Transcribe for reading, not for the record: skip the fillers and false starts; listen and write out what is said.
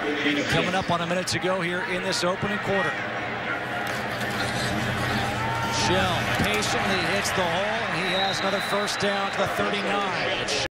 Coming up on a minute to go here in this opening quarter. Shell patiently hits the hole, and he has another first down to the 39.